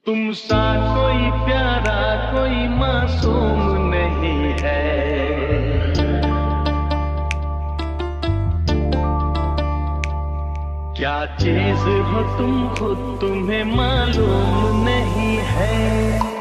तुमसा कोई प्यारा कोई मासूम नहीं है। क्या चीज हो तुम खुद तुम्हें मालूम नहीं है।